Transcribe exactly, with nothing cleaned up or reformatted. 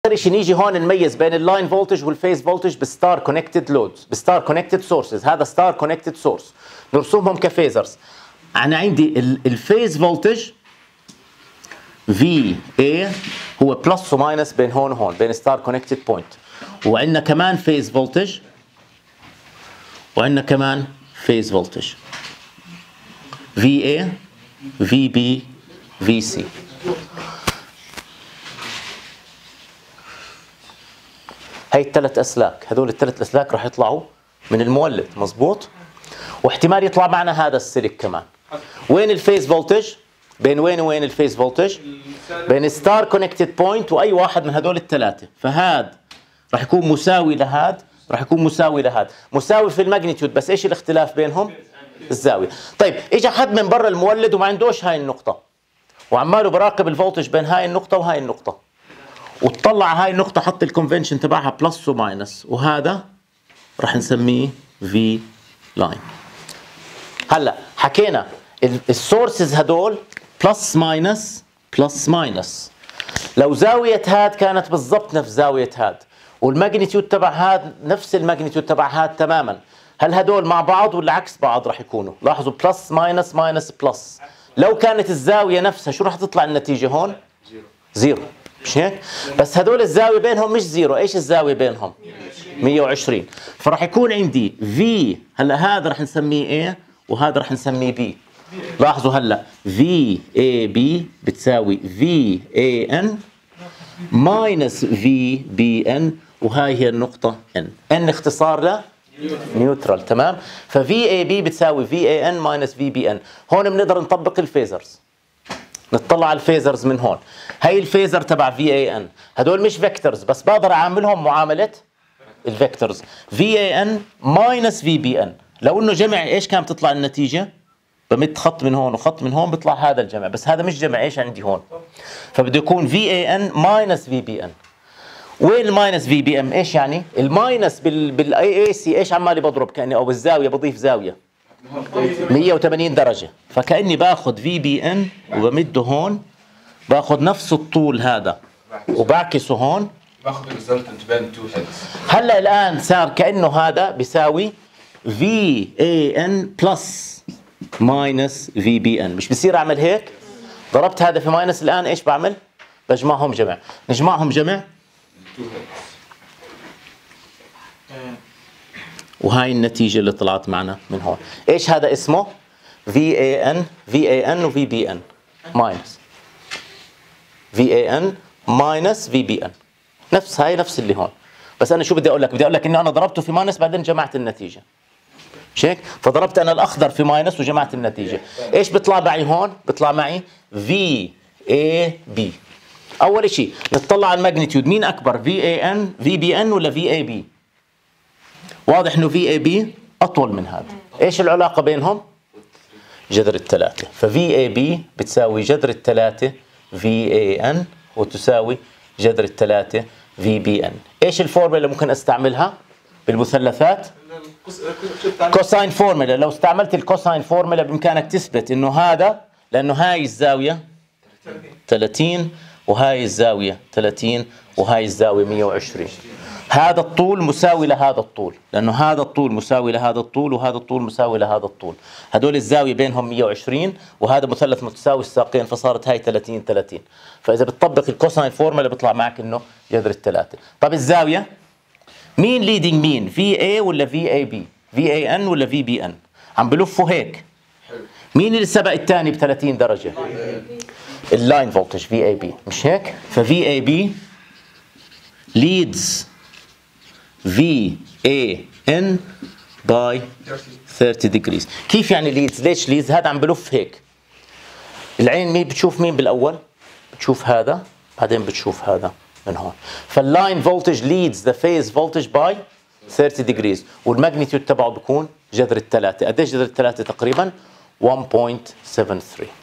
اخر شيء نيجي هون نميز بين اللاين فولتج والفيز فولتج بستار كونكتد لودز، بستار كونكتد سورسز. هذا ستار كونكتد سورس نرسمهم كفيزرز. انا عندي الفيز فولتج في اي هو بلس وماينس بين هون وهون بين ستار كونكتد بوينت، وعندنا كمان فيز فولتج وعندنا كمان فيز فولتج في اي في بي في سي. هي الثلاث اسلاك، هذول الثلاث اسلاك راح يطلعوا من المولد، مزبوط؟ واحتمال يطلع معنا هذا السلك كمان. وين الفيز فولتج؟ بين وين وين الفيز فولتج؟ بين ستار كونكتد بوينت واي واحد من هذول الثلاثه، فهذا راح يكون مساوي لهذا، راح يكون مساوي لهذا، مساوي في الماجنتيود، بس ايش الاختلاف بينهم؟ الزاويه. طيب اجى حد من برا المولد وما عندوش هاي النقطه، وعماله براقب الفولتج بين هاي النقطه وهاي النقطه، وطلع هاي النقطة حط الكونفنشن تبعها بلس وماينس، وهذا راح نسميه في لاين. هلا حكينا السورسز هدول بلس ماينس بلس ماينس، لو زاوية هاد كانت بالضبط نفس زاوية هاد، والماجنتيود تبع هاد نفس الماجنتيود تبع هاد تماما، هل هدول مع بعض ولا عكس بعض راح يكونوا؟ لاحظوا بلس ماينس ماينس بلس، لو كانت الزاوية نفسها شو راح تطلع النتيجة هون؟ زيرو، مش هيك؟ بس هدول الزاوية بينهم مش زيرو، ايش الزاوية بينهم؟ مية وعشرين، فراح يكون عندي في، هلا هذا راح نسميه A وهذا راح نسميه B. لاحظوا هلا في إيه بي بتساوي في إيه إن ماينس في بي إن، وهاي هي النقطة N. N اختصار ل نيوترال، تمام؟ ففي إيه بي بتساوي في إيه إن ماينس في بي إن. هون بنقدر نطبق الفيزرز، نطلع على الفيزرز من هون. هي الفيزر تبع في إيه إن، هدول مش فيكتورز بس بقدر اعاملهم معامله الفيكتورز. في إيه إن ماينس في بي إن، لو انه جمع ايش كان بتطلع النتيجه؟ بمد خط من هون وخط من هون بيطلع هذا الجمع، بس هذا مش جمع، ايش عندي هون؟ فبده يكون في إيه إن ماينس في بي إن. وين الماينس في بي إن؟ ايش يعني؟ الماينس بال بالاي اي سي ايش عمالي بضرب كاني، او بالزاويه بضيف زاويه مية وثمانين درجة، فكأني باخذ في بي ان وبمده هون، باخذ نفس الطول هذا وبعكسه هون، باخذ الريزلتنت بين تو هيدز. هلا الآن صار كأنه هذا بيساوي في إيه إن بلس ماينس في بي إن، مش بصير أعمل هيك؟ ضربت هذا في ماينس، الآن إيش بعمل؟ بجمعهم جمع، نجمعهم جمع وهاي النتيجة اللي طلعت معنا من هون. ايش هذا اسمه؟ في إيه إن، في إيه إن وفي بي إن ماينس في إيه إن ماينس في بي إن، نفس هاي نفس اللي هون، بس انا شو بدي اقول لك؟ بدي اقول لك انه انا ضربته في ماينس بعدين جمعت النتيجة، مش هيك؟ فضربت انا الاخضر في ماينس وجمعت النتيجة، ايش بيطلع معي هون؟ بيطلع معي في إيه بي. اول شيء نطلع على الماجنتيود، مين اكبر؟ في إيه إن في بي إن ولا في إيه بي؟ واضح انه في إيه بي اطول من هذا، ايش العلاقه بينهم؟ جذر الثلاثه، ففي إيه بي بتساوي جذر الثلاثه في إيه إن وتساوي جذر الثلاثه في بي إن. ايش الفورمولا اللي ممكن استعملها بالمثلثات؟ كوساين فورمولا. لو استعملت الكوساين فورمولا بامكانك تثبت انه هذا، لانه هاي الزاويه ثلاثين وهاي الزاويه ثلاثين وهاي الزاويه مية وعشرين، هذا الطول مساوي لهذا الطول، لأنه هذا الطول مساوي لهذا الطول وهذا الطول مساوي لهذا الطول، هدول الزاوية بينهم مية وعشرين، وهذا مثلث متساوي الساقين، فصارت هاي ثلاثين ثلاثين، فإذا بتطبق الكوساين فورمولا بيطلع معك إنه جذر الثلاثة. طب الزاوية مين ليدنج مين؟ في A ولا في إيه بي؟ في إيه إن ولا في بي إن؟ عم بلفوا هيك، مين اللي سبق الثاني ب ثلاثين درجة؟ اللاين فولتج في إيه بي، مش هيك؟ ففي إيه بي leads في إيه إن by ثلاثين degrees. كيف يعني ليدز؟ ليش ليدز؟ هذا عم بلف هيك، العين مين بتشوف مين بالأول؟ بتشوف هذا، بعدين بتشوف هذا من هون، فاللاين فولتج leads the phase voltage by ثلاثين degrees، والماجنتيود تبعه بيكون جذر الثلاثة. قديش جذر الثلاثة؟ تقريبا واحد فاصلة سبعة ثلاثة.